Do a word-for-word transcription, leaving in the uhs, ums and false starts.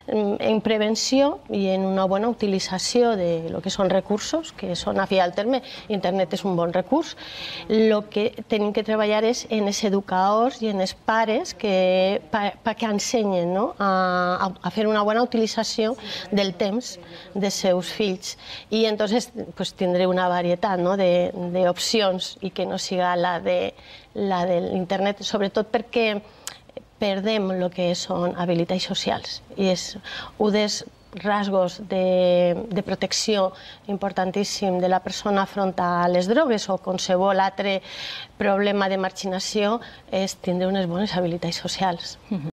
en prevenció i en una bona utilització de lo que són recursos, que són, a fi al terme, internet és un bon recurs. El que tenim que treballar és en els educadors i en els pares que, perquè ensenyen, no? a, a fer una bona utilització del temps dels seus fills. I entonces pues, tindré una varietat, no? d'opcions i que no siga la de la de l'internet, sobretot perquè perdem el que són habilitats socials i és un dels rasgos de, de protecció importantíssim de la persona front a les drogues o qualsevol altre problema de marginació és tindre unes bones habilitats socials.